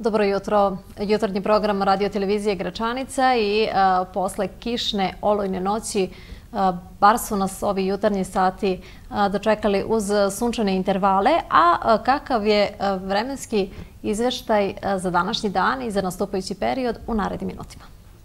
Dobro jutro. Jutarnji program Radio televizije Gračanica i posle kišne olujne noći bar su nas ovi jutarnji sati dočekali uz sunčane intervale, a kakav je vremenski izveštaj za današnji dan i za nastupajući period u narednim minutima.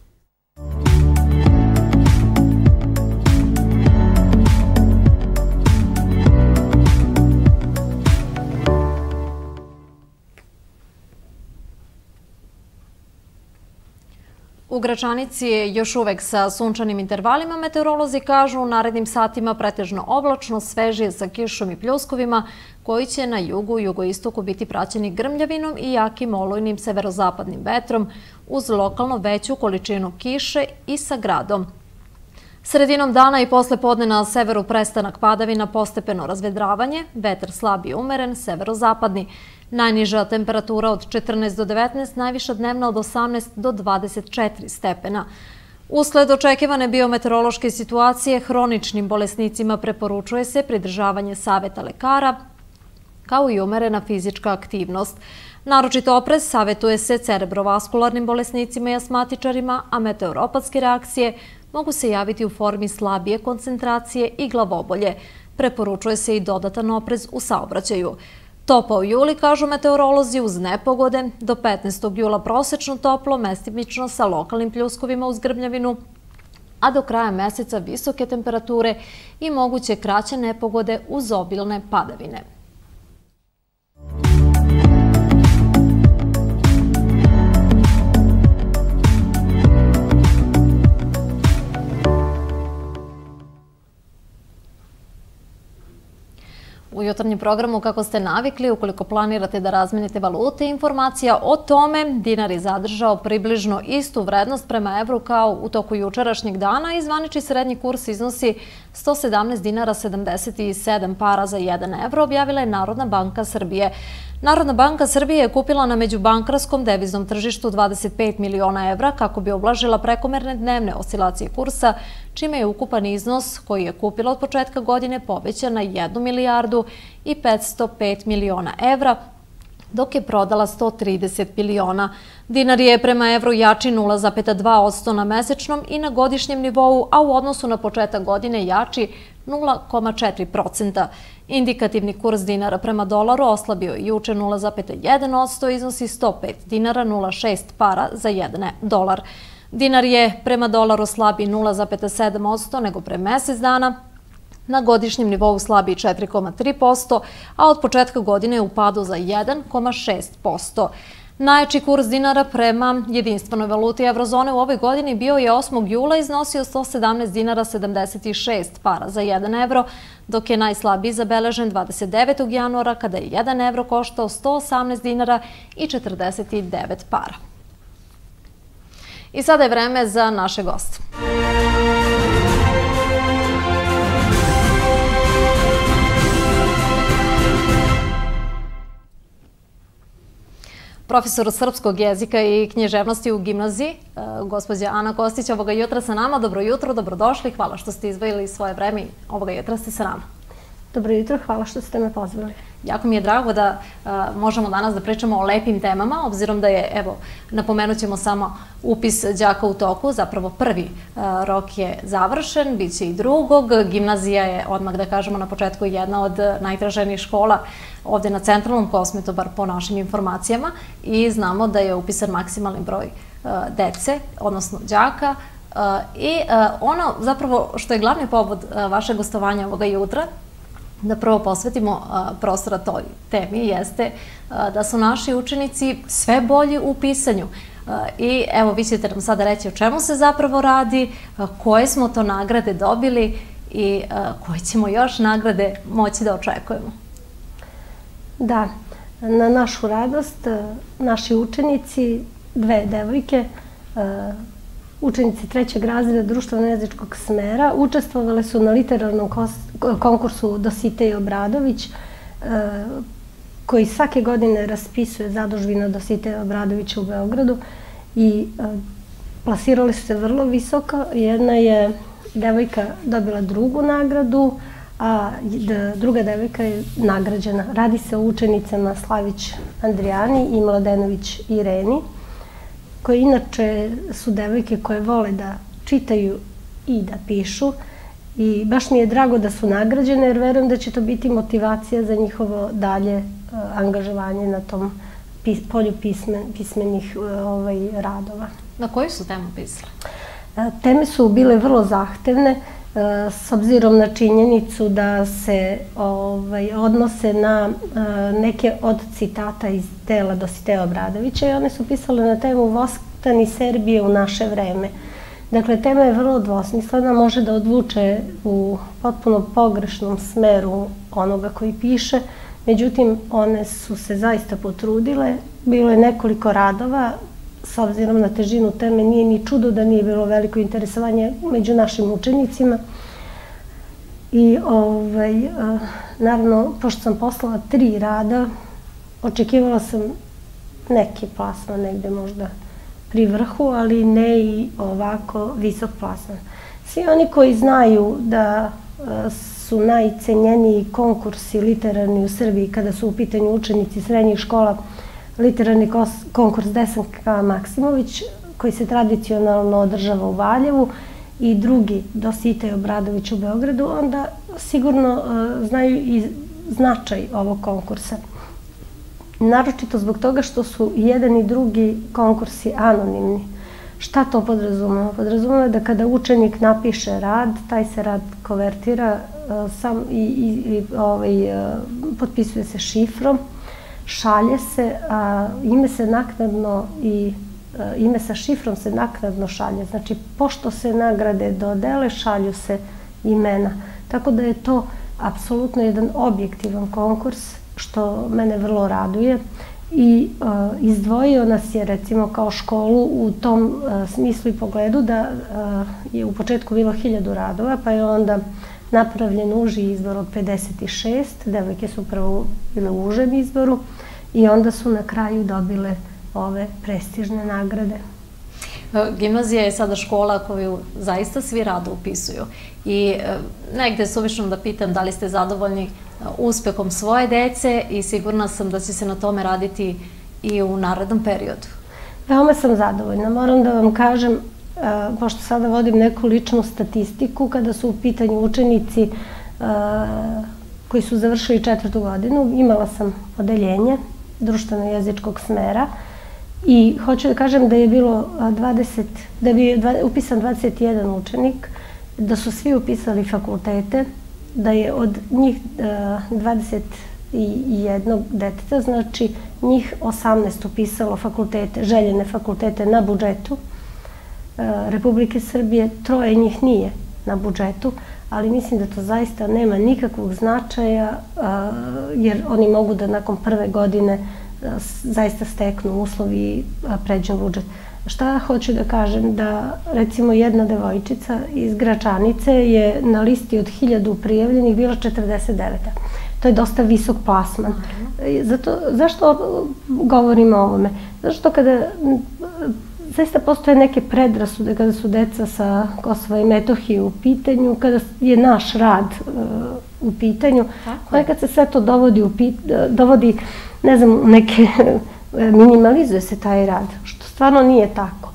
U Gračanici je još uvek sa sunčanim intervalima. Meteorolozi kažu u narednim satima pretežno oblačno, svežije sa kišom i pljuskovima koji će na jugu i jugoistoku biti praćeni grmljavinom i jakim olujnim severozapadnim vetrom uz lokalno veću količinu kiše i sa gradom. Sredinom dana i posle podne na severu prestanak padavina, postepeno razvedravanje, vetar slab i umeren, severozapadni. Najniža temperatura od 14 do 19, najviša dnevna od 18 do 24 stepena. Usled očekivane biometeorološke situacije, hroničnim bolesnicima preporučuje se pridržavanje saveta lekara, kao i umerena fizička aktivnost. Naročito oprez savjetuje se cerebrovaskularnim bolesnicima i asmatičarima, a meteoropatske reakcije mogu se javiti u formi slabije koncentracije i glavobolje. Preporučuje se i dodatan oprez u saobraćaju. Topao juli, kažu meteorolozi, uz nepogode, do 15. jula prosečno toplo, mestimično sa lokalnim pljuskovima uz grmljavinu, a do kraja meseca visoke temperature i moguće kraće nepogode uz obilne padavine. U jutarnjem programu, kako ste navikli, ukoliko planirate da razmenite valute, informacija o tome dinar je zadržao približno istu vrednost prema evru kao u toku jučerašnjeg dana i zvanični srednji kurs iznosi 117 dinara 77 para za 1 evro, objavila je Narodna banka Srbije. Narodna banka Srbije je kupila na međubankarskom deviznom tržištu 25 miliona evra kako bi ublažila prekomerne dnevne oscilacije kursa, čime je ukupan iznos koji je kupila od početka godine povećan na 1 milijardu i 505 miliona evra, dok je prodala 130 miliona. Dinar je prema evru jači 0,2% na mesečnom i na godišnjem nivou, a u odnosu na početak godine jači 0,4%. Indikativni kurs dinara prema dolaru oslabio je juče 0,1%, iznosi 105 dinara 0,6 para za 1 dolar. Dinar je prema dolaru slabiji 0,7% nego pre mesec dana, na godišnjem nivou slabiji 4,3%, a od početka godine je u padu za 1,6%. Najjači kurs dinara prema jedinstvenoj valuti eurozone u ovoj godini bio je 8. jula, iznosio 117 dinara 76 para za 1 evro, dok je najslabiji zabeležen 29. januara kada je 1 evro koštao 118 dinara i 49 para. I sada je vreme za naše goste. Profesor srpskog jezika i književnosti u gimnaziji, gospođa Ana Kostić, ovoga jutra sa nama. Dobro jutro, dobrodošli. Hvala što ste izdvojili svoje vreme i ovoga jutra ste sa nama. Dobro jutro, hvala što ste me pozvali. Jako mi je drago da možemo danas da pričamo o lepim temama, obzirom da je, evo, napomenut ćemo samo upis đaka u toku, zapravo prvi rok je završen, bit će i drugog. Gimnazija je, odmah da kažemo na početku, jedna od najtraženijih škola ovde na Centralnom Kosmetu, bar po našim informacijama, i znamo da je upisan maksimalni broj dece, odnosno đaka. I ono zapravo što je glavni povod vašeg gostovanja ovoga jutra, da prvo posvetimo prostora toj temi, jeste da su naši učenici sve bolji u pisanju. I evo, vi ćete nam sada reći o čemu se zapravo radi, koje smo to nagrade dobili i koje ćemo još nagrade moći da očekujemo. Da, na našu radost, naši učenici, dve devojke, učenici 3. razreda društveno-jezičkog smera, učestvovale su na literarnom konkursu Dositej Obradović, koji svake godine raspisuje zadužbina Dositeja Obradovića u Beogradu i plasirali su se vrlo visoko. Jedna je devojka dobila 2. nagradu, a druga devojka je nagrađena. Radi se o učenicama Slavić Andrijani i Mladenović Ireni, koje inače su devojke koje vole da čitaju i da pišu. I baš mi je drago da su nagrađene, jer verujem da će to biti motivacija za njihovo dalje angažovanje na tom polju pismenih radova. Na koju su temu pisali? Teme su bile vrlo zahtevne, s obzirom na činjenicu da se odnose na neke od citata iz dela Dositeja Obradovića i one su pisale na temu Vostani Serbije u naše vreme. Dakle, tema je vrlo dvosmislena, može da odvuče u potpuno pogrešnom smeru onoga koji piše, međutim, one su se zaista potrudile. Bilo je nekoliko radova, s obzirom na težinu teme, nije ni čudo da nije bilo veliko interesovanje među našim učenicima. I, naravno, pošto sam poslala 3 rada, očekivala sam neki plasman negde možda pri vrhu, ali ne i ovako visok plasman. Svi oni koji znaju da su najcenjeniji konkursi literarni u Srbiji kada su u pitanju učenici srednjih škola, literarni konkurs Desanka Maksimović, koji se tradicionalno održava u Valjevu, i drugi Dositej Obradović u Beogradu, onda sigurno znaju i značaj ovog konkursa. Naročito zbog toga što su jedan i drugi konkursi anonimni. Šta to podrazumeva? Podrazumeva da kada učenik napiše rad, taj se rad konvertira i potpisuje se šifrom, šalje se, a ime se naknadno i ime sa šifrom se naknadno šalje. Znači, pošto se nagrade dodele, šalju se imena. Tako da je to apsolutno jedan objektivan konkurs, što mene vrlo raduje. I izdvojio nas je, recimo, kao školu u tom smislu i pogledu da je u početku bilo 1000 radova, pa je onda napravljen uži izbor od 56. Devojke su prvo bile u užem izboru i onda su na kraju dobile ove prestižne nagrade. Gimnazija je sada škola koju zaista svi rado upisuju i negde je suvišno da pitam da li ste zadovoljni uspehom svoje dece i sigurna sam da će se na tome raditi i u narednom periodu. Veoma sam zadovoljna. Moram da vam kažem, pošto sada vodim neku ličnu statistiku, kada su u pitanju učenici koji su završili 4. godinu, imala sam odeljenje društveno-jezičkog smera i hoću da kažem da je bilo da je upisan 21 učenik, da su svi upisali fakultete, da je od njih 21 deteta, znači njih 18 upisalo fakultete, željene fakultete na budžetu Republike Srbije, 3 njih nije na budžetu, ali mislim da to zaista nema nikakvog značaja, jer oni mogu da nakon prve godine zaista steknu uslovi i pređu budžet. Šta hoću da kažem? Da, recimo, jedna devojčica iz Gračanice je na listi od 1000 prijavljenih bila 49. To je dosta visok plasman. Zašto govorim o ovome? Zato što kada zaista postoje neke predrasude kada su deca sa Kosova i Metohije u pitanju, kada je naš rad u pitanju, nekad se sve to dovodi, ne znam, neke, minimalizuje se taj rad, što stvarno nije tako.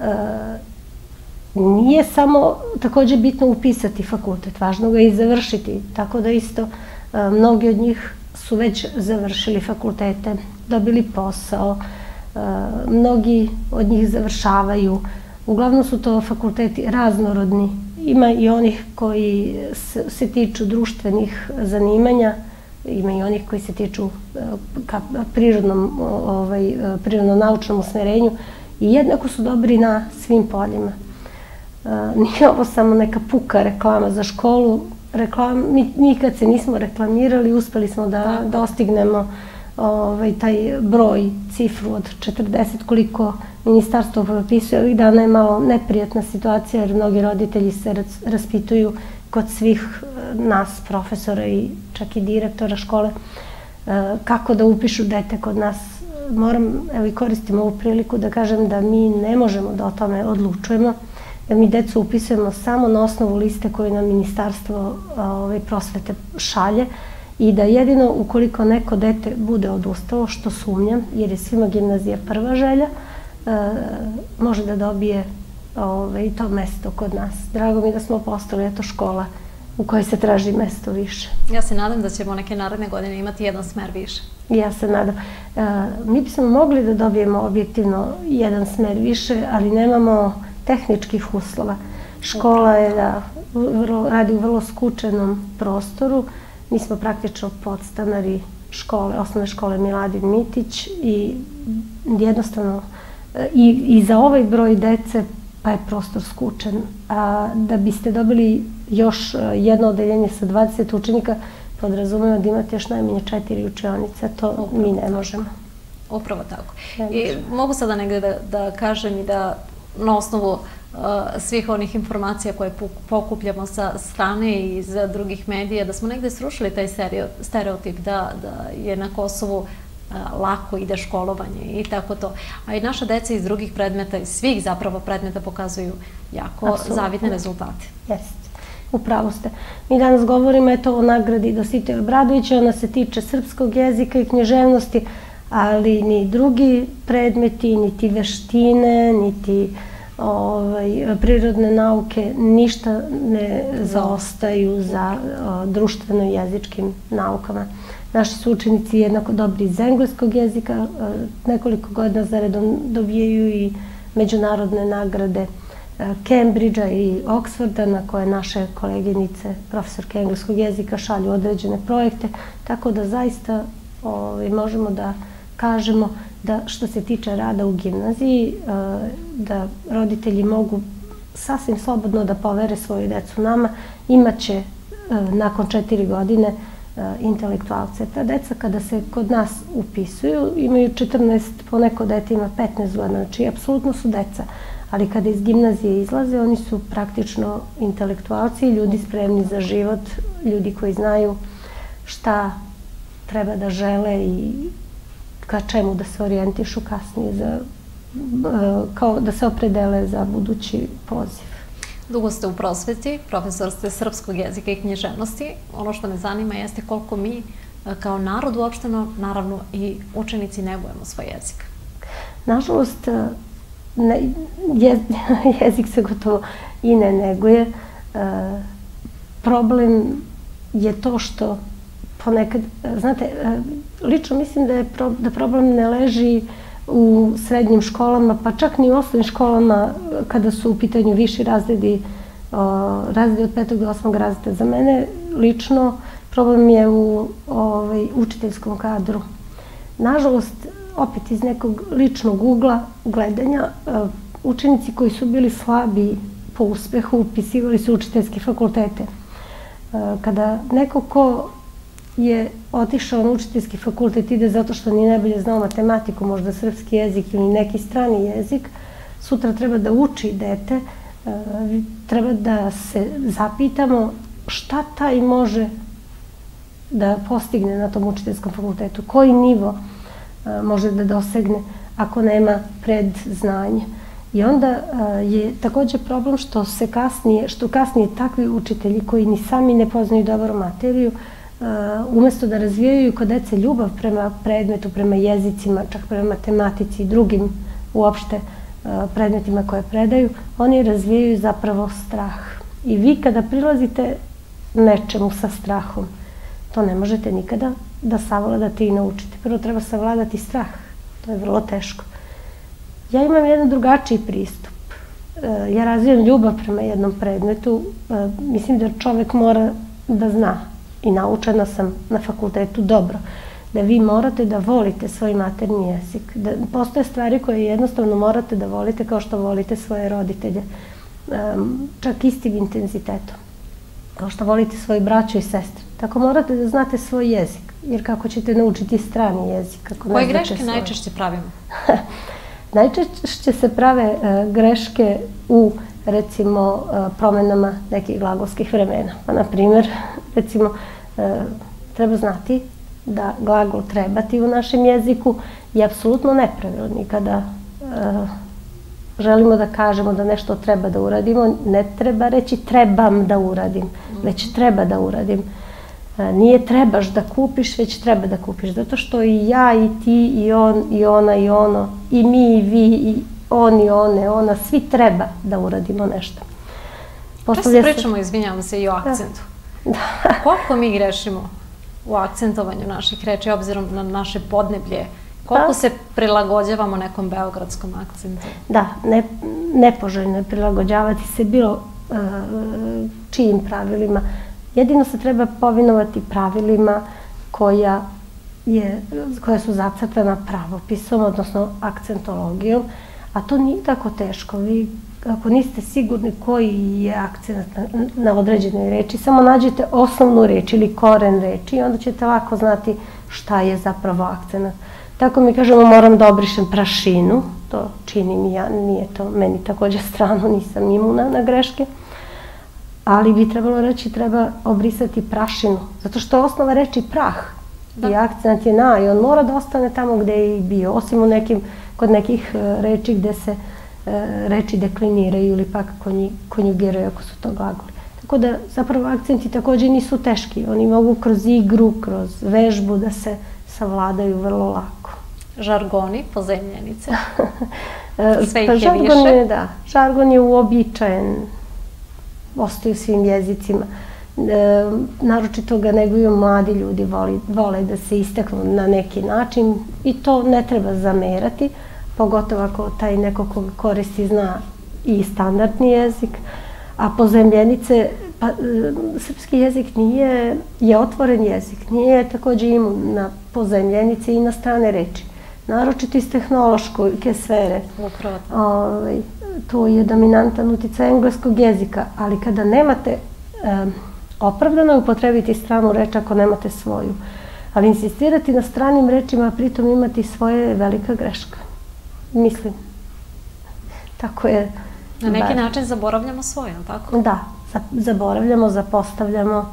Nije samo takođe bitno upisati fakultet, važno ga je i završiti, tako da isto mnogi od njih su već završili fakultete, dobili posao, mnogi od njih završavaju. Uglavnom su to fakulteti raznorodni. Ima i onih koji se tiču društvenih zanimanja, ima i onih koji se tiču ka prirodno-naučnom usmerenju i jednako su dobri na svim poljima. Nije ovo samo neka puka reklama za školu. Mi kad se nismo reklamirali, uspeli smo da dostignemo taj broj, cifru od 40, koliko ministarstvo propisuje. Ovih dana je malo neprijatna situacija jer mnogi roditelji se raspituju kod svih nas, profesora i čak i direktora škole, kako da upišu dete kod nas. Moram, evo i koristim ovu priliku da kažem da mi ne možemo da o tome odlučujemo. mi decu upisujemo samo na osnovu liste koju nam Ministarstvo prosvete šalje i da jedino ukoliko neko dete bude odustalo, što sumnjam, jer je svima gimnazija prva želja, može da dobije i to mesto kod nas. Drago mi da smo postali škola u kojoj se traži mesto više. Ja se nadam da ćemo neke naredne godine imati jedan smer više. Ja se nadam. Mi bismo mogli da dobijemo objektivno jedan smer više, ali nemamo tehničkih uslova. Škola radi u vrlo skučenom prostoru. Mi smo praktično podstanari osnovne škole Miladin Mitić i jednostavno i za ovaj broj dece pa je prostor skučen. Da biste dobili još jedno odeljenje sa 20 učenika, podrazumemo da imate još najmanje 4 učionice, to mi ne možemo. Upravo tako. I mogu sada negde da kažem i da na osnovu svih onih informacija koje pokupljamo sa strane i iz drugih medija, da smo negde srušili taj stereotip da je na Kosovu lako ide školovanje i tako to. A i naša deca iz drugih predmeta, iz svih zapravo predmeta pokazuju jako zavidne rezultate. Jeste. Upravo ste. Mi danas govorimo o nagradi Dositej Obradovića, ona se tiče srpskog jezika i književnosti, ali ni drugi predmeti, niti veštine, niti prirodne nauke, ništa ne zaostaju za društveno-jezičkim naukama. Naši su učenici jednako dobri iz engleskog jezika, nekoliko godina zaredom dobijaju i međunarodne nagrade Cambridgea i Oxforda, na koje naše koleginice, profesorke engleskog jezika, šalju određene projekte, tako da zaista možemo da kažemo da što se tiče rada u gimnaziji, da roditelji mogu sasvim slobodno da povere svoju decu nama, imaće nakon 4 godine intelektualce. Ta deca kada se kod nas upisuju imaju 14, poneko dete ima 15 godina, znači apsolutno su deca, ali kada iz gimnazije izlaze oni su praktično intelektualci, ljudi spremni za život, ljudi koji znaju šta treba da žele i ka čemu da se orijentišu kasnije, kao da se opredele za budući poziv. Dugo ste u prosveti, profesor ste srpskog jezika i književnosti. Ono što me zanima jeste koliko mi kao narod uopšteno, naravno i učenici, negujemo svoj jezik. Nažalost, jezik se gotovo i ne neguje. Problem je to što ponekad, znate, lično mislim da problem ne leži u srednjim školama, pa čak ni u osnovnim školama kada su u pitanju viši razredi, razredi od 5. do 8. razreda. Za mene lično problem je u učiteljskom kadru. Nažalost, opet iz nekog ličnog ugla gledanja, učenici koji su bili slabi po uspehu upisivali su učiteljske fakultete. Kada neko ko je otišao na učiteljski fakultet ide zato što ni najbolje znao matematiku, možda srpski jezik ili neki strani jezik, sutra treba da uči dete, treba da se zapitamo šta taj može da postigne na tom učiteljskom fakultetu, koji nivo može da dosegne ako nema predznanje. I onda je također problem što kasnije takvi učitelji koji ni sami ne poznaju dobro materiju, umesto da razvijaju kod dece ljubav prema predmetu, prema jezicima, čak prema matematici i drugim uopšte predmetima koje predaju, oni razvijaju zapravo strah. I vi kada prilazite nečemu sa strahom, to ne možete nikada da savladate i naučite. Prvo treba savladati strah. To je vrlo teško. Ja imam jedan drugačiji pristup. Ja razvijam ljubav prema jednom predmetu. Mislim da čovek mora da zna, i naučena sam na fakultetu dobro, da vi morate da volite svoj maternji jezik. Da postoje stvari koje jednostavno morate da volite kao što volite svoje roditelje. Čak istim intenzitetom. Kao što volite svoju braću i sestre. Tako morate da znate svoj jezik. Jer kako ćete naučiti strani jezik? Koje greške najčešće pravimo? Najčešće se prave greške u, recimo, promenama nekih glagolskih vremena. Pa, na primjer, recimo, treba znati da glagol trebati u našem jeziku je apsolutno nepravilan i kada želimo da kažemo da nešto treba da uradimo, ne treba reći trebam da uradim, već treba da uradim. Nije trebaš da kupiš, već treba da kupiš. Zato što i ja, i ti, i on, i ona, i ono, i mi, i vi, i on, i one, ona, svi treba da uradimo nešto. Često pričamo, izvinjavam se, i o akcentu. Koliko mi grešimo u akcentovanju naših reči, obzirom na naše podneblje? Koliko se prilagođavamo nekom beogradskom akcentu? Da, nepoželjno je prilagođavati se bilo čijim pravilima. Jedino se treba povinovati pravilima koja su zacrtana pravopisom, odnosno akcentologijom, a to nije tako teško. Vi, ako niste sigurni koji je akcent na određenoj reči, samo nađete osnovnu reč ili koren reči i onda ćete lako znati šta je zapravo akcent. Tako mi kažemo, moram da obrišem prašinu, to činim i ja, nije to meni također strano, nisam imuna na greške, ali bi trebalo reći treba obrisati prašinu, zato što je osnova reči prah i akcent je na i on mora da ostane tamo gde je i bio, osim kod nekih reči gde se reči dekliniraju ili pak konjugiraju ako su to glagoli. Tako da zapravo akcenti također nisu teški, oni mogu kroz igru, kroz vežbu da se savladaju vrlo lako. Žargoni, pozemljenice, sve ih je više. Da, žargon je uobičajen, ostaju svim jezicima. Naročito ga neguju mladi ljudi, vole da se istaknu na neki način i to ne treba zamerati, pogotovo ako taj neko koga koristi zna i standardni jezik, a pozemljenice, srpski jezik je otvoren jezik, nije također imun na pozemljenice i na strane reči. Naročito iz tehnološke sfere. To je dominantan uticaj engleskog jezika, ali kada nemate, opravdano je upotrebiti stranu reč ako nemate svoju, ali insistirati na stranim rečima, a pritom imati svoje je velika greška. Mislim. Tako je. Na neki način zaboravljamo svoje, tako? Da, zaboravljamo, zapostavljamo.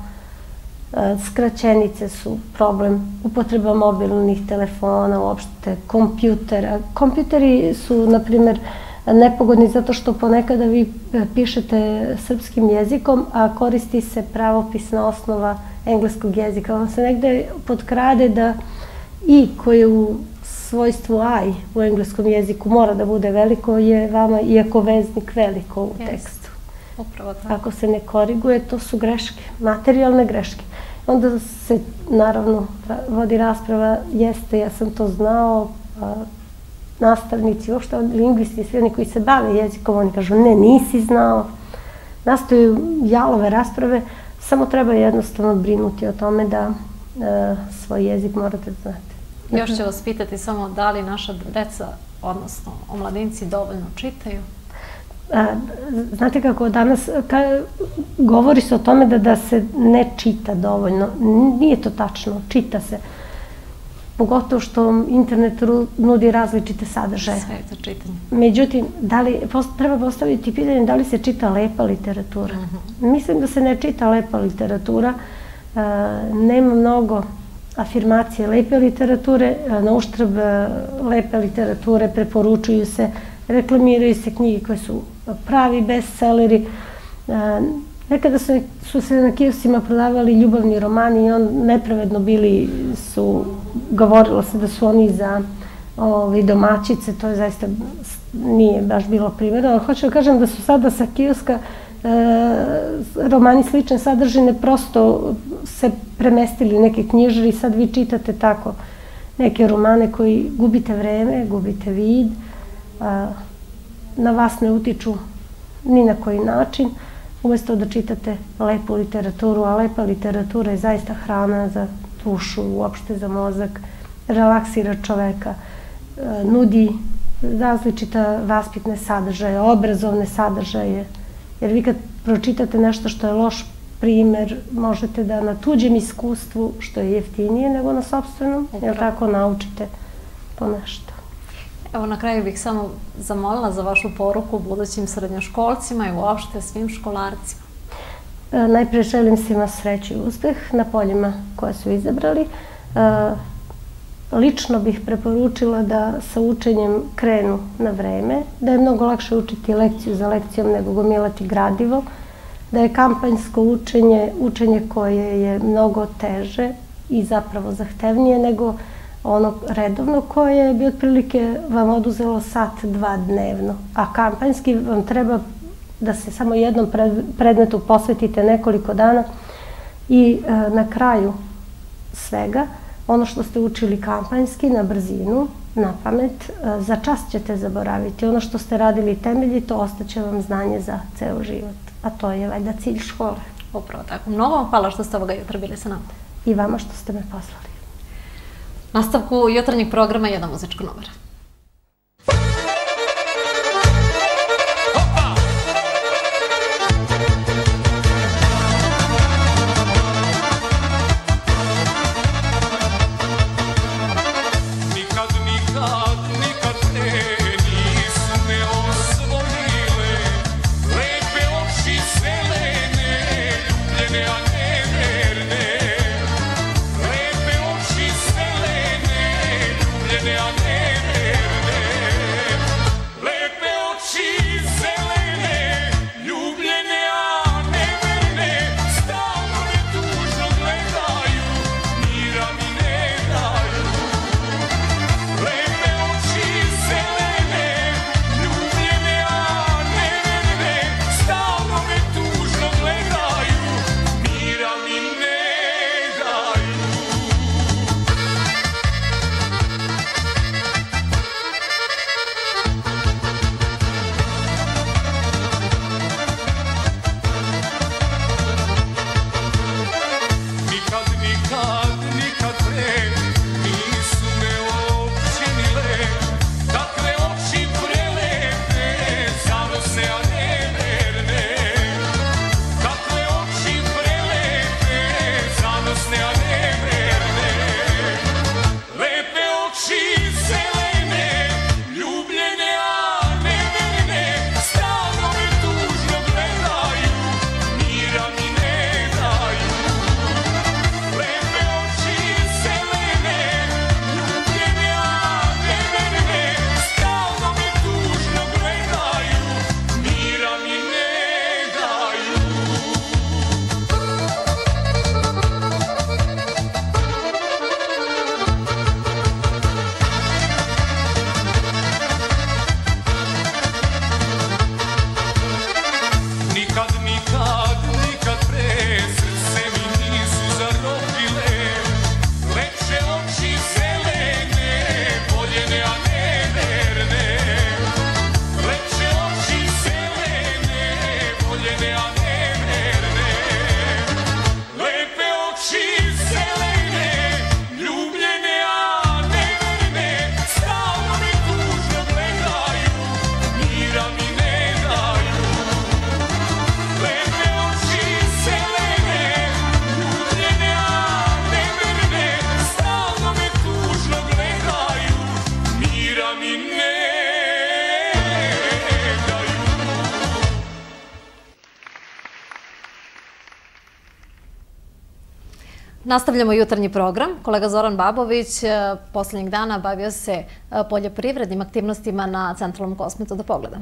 Skraćenice su problem, upotreba mobilnih telefona, uopšte kompjutera. Kompjuteri su, na primjer, nepogodni zato što ponekada vi pišete srpskim jezikom, a koristi se pravopisna osnova engleskog jezika. On se negde potkrade da i koje u svojstvu I u engleskom jeziku mora da bude veliko, je vama iako veznik veliko u tekstu. Upravo tako. Ako se ne koriguje, to su greške, materijalne greške. Onda se, naravno, vodi rasprava, jeste, ja sam to znao, nastavnici, uopšte lingvisti, svi oni koji se bave jezikom, oni kažu, ne, nisi znao. Nastaju jalove rasprave, samo treba jednostavno brinuti o tome da svoj jezik morate znati. Još ću vas pitati samo da li naša deca, odnosno omladinci, dovoljno čitaju? Znate kako, danas govori se o tome da se ne čita dovoljno. Nije to tačno, čita se. Pogotovo što internet nudi različite sadržaje. Sve je to čitanje. Međutim, treba postaviti pitanje da li se čita lepa literatura. Mislim da se ne čita lepa literatura. Nema mnogo afirmacije lepe literature. Na uštrb lepe literature preporučuju se, reklamiraju se knjige koje su pravi bestselleri. Nekada su se na kioscima prodavali ljubavni romani i on nepravedno bili su, govorilo se da su oni za domaćice, to je zaista nije baš bilo primjerno, ali hoću da kažem da su sada sa kioska romani slične sadržine prosto se premestili neke knjižari i sad vi čitate tako neke romane koji gubite vreme, gubite vid, na vas ne utiču ni na koji način, umjesto da čitate lepu literaturu, a lepa literatura je zaista hrana za dušu, uopšte za mozak, relaksira čoveka, nudi različita vaspitne sadržaje, obrazovne sadržaje, jer vi kad pročitate nešto što je loš primer, možete da na tuđem iskustvu, što je jeftinije nego na sopstvenom, jer tako naučite po nešto. Evo, na kraju bih samo zamolila za vašu poruku budućim srednjoškolcima i uopšte svim školarcima. Najprije želim svima sreću i uspeh na poljima koje su izabrali. lično bih preporučila da sa učenjem krenu na vreme, da je mnogo lakše učiti lekciju za lekcijom nego gomilati gradivo, da je kampanjsko učenje koje je mnogo teže i zapravo zahtevnije nego ono redovno koje bi otprilike vam oduzelo sat, dva dnevno. A kampanjski vam treba da se samo jednom predmetu posvetite nekoliko dana i na kraju svega ono što ste učili kampanjski na brzinu, na pamet, za čas ćete zaboraviti. Ono što ste radili temeljito, ostaće vam znanje za ceo život. A to je valjda cilj škole. Upravo tako. Mnogo vam hvala što ste ovoga jutra bili sa nama. I vama što ste me poslali. Nastavku jutarnjeg programa jedan muzičko numera. Nastavljamo jutarnji program. Kolega Zoran Babović posljednjeg dana bavio se poljoprivrednim aktivnostima na centralnom Kosmetu. Da pogledamo.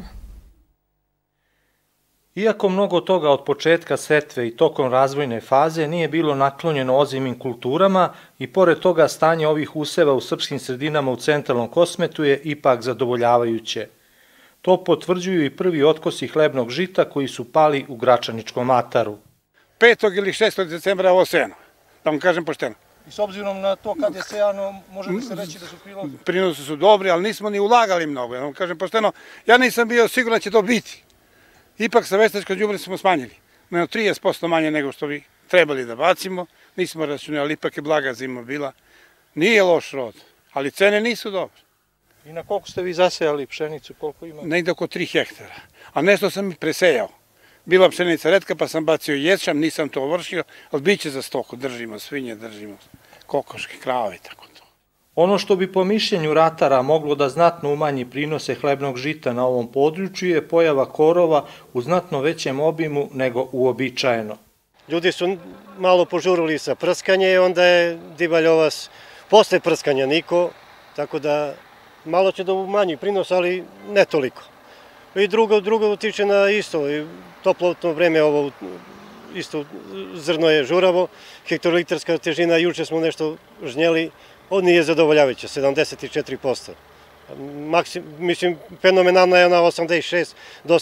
Iako mnogo toga od početka setve i tokom razvojne faze nije bilo naklonjeno ozimim kulturama i pored toga stanje ovih useva u srpskim sredinama u centralnom Kosmetu je ipak zadovoljavajuće. To potvrđuju i prvi otkosi hlebnog žita koji su pali u Gračaničkom ataru. 5. ili 6. decembra ovo sejano, da vam kažem pošteno. I s obzirom na to kad je sejano, može li se reći da su prinosi? Prinosi su dobri, ali nismo ni ulagali mnogo, da vam kažem pošteno. Ja nisam bio siguran da će to biti. Ipak sa veštačko đubre smo smanjili. Na 30% manje nego što bi trebali da bacimo. Nismo računali, ipak je blaga zima bila. Nije loš rod, ali cene nisu dobre. I na koliko ste vi zasejali pšenicu, koliko ima? Negde oko 3 hektara. A nešto sam i presejao. Bila pšenica retka pa sam bacio ječam, nisam to ovršio, ali bit će za stoku. Držimo svinje, držimo kokoške, krave i tako to. Ono što bi po mišljenju ratara moglo da znatno umanji prinose hlebnog žita na ovom području je pojava korova u znatno većem obimu nego uobičajeno. Ljudi su malo požurili sa prskanje i onda je Divalj ovas Posle prskanja niko, tako da malo će da umanji prinos, ali ne toliko. I drugo utiče na isto, toplotno vreme, ovo isto zrno je žuravo, hektolitarska težina, juče smo nešto žnjeli, on nije zadovoljavajuća, 74%. Mislim, fenomenalna je ona 86 do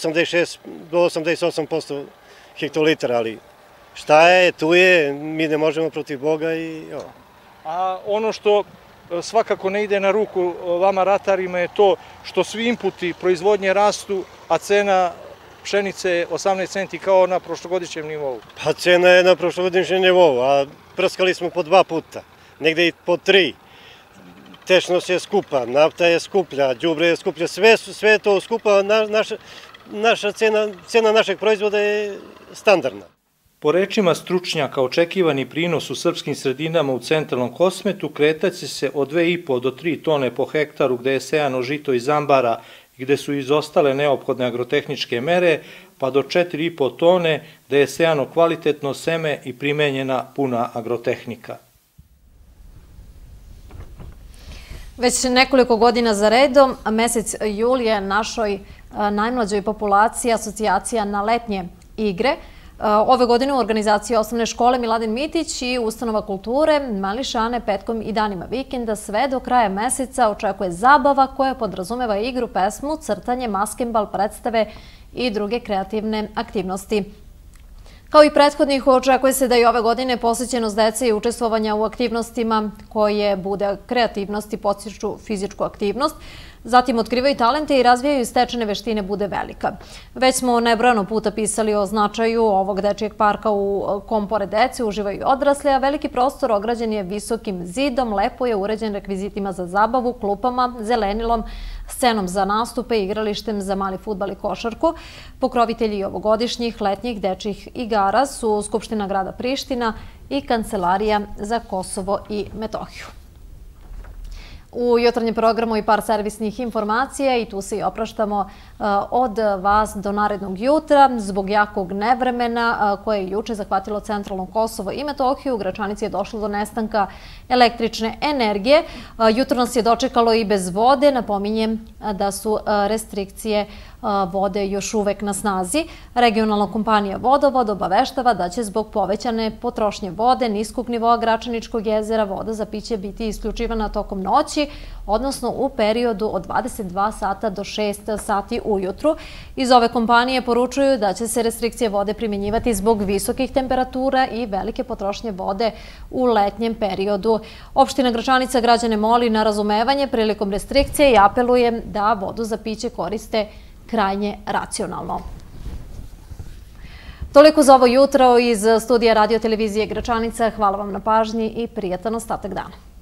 88% hektolitara, ali šta je, tu je, mi ne možemo protiv Boga i ovo. A ono što svakako ne ide na ruku vama ratarima je to što svi inputi proizvodnje rastu, a cena pšenice je 18 centi kao na prošlogodišnjem nivou. Pa cena je na prošlogodišnjem nivou, a prskali smo po 2 puta, negde i po 3. Tečnost je skupa, nafta je skuplja, đubre je skuplja, sve je to skupa, naša cena našeg proizvoda je standardna. Po rečima stručnjaka, očekivani prinos u srpskim sredinama u centralnom Kosmetu kretaće se od 2,5 do 3 tone po hektaru gde je sejano žito iz ambara i gde su izostale neophodne agrotehničke mere, pa do 4,5 tone gde je sejano kvalitetno seme i primenjena puna agrotehnika. Već nekoliko godina za redom, mesec jul je našoj najmlađoj populaciji asocijacija na letnje igre. Ove godine u organizaciji osnovne škole Miladin Mitić i ustanova kulture Mališane petkom i danima vikenda sve do kraja meseca očekuje zabava koja podrazumeva igru, pesmu, crtanje, maskembal, predstave i druge kreativne aktivnosti. Kao i prethodnih, očekuje se da i ove godine posvećenost dece i učestvovanja u aktivnostima koje bude kreativnost i podstiču fizičku aktivnost, zatim otkrivaju talente i razvijaju stečene veštine bude velika. Već smo nebrojano puta pisali o značaju ovog dečijeg parka u kom pored dece uživaju i odrasli, a veliki prostor ograđen je visokim zidom, lepo je uređen rekvizitima za zabavu, klupama, zelenilom, scenom za nastupe, igralištem za mali fudbal i košarku. Pokrovitelji ovogodišnjih letnjih dečijih igara su Skupština grada Priština i Kancelarija za Kosovo i Metohiju. U jutarnjem programu i par servisnih informacija i tu se i opraštamo od vas do narednog jutra. Zbog jakog nevremena koje je juče zahvatilo centralno Kosovo i Metohiju, u Gračanici je došlo do nestanka električne energije. Jutro nas je dočekalo i bez vode. Napominjem da su restrikcije vode još uvek na snazi. Regionalna kompanija Vodovod obaveštava da će zbog povećane potrošnje vode niskog nivoa Gračaničkog jezera voda za piće biti isključivana tokom noći, odnosno u periodu od 22 sata do 6 sati ujutru. Iz ove kompanije poručuju da će se restrikcije vode primjenjivati zbog visokih temperatura i velike potrošnje vode u letnjem periodu. Opština Gračanica građane moli na razumevanje prilikom restrikcije i apeluje da vodu za piće koriste krajnje racionalno. Toliko za ovo jutro iz studija Radio televizije Gračanica. Hvala vam na pažnji i prijatan ostatak dana.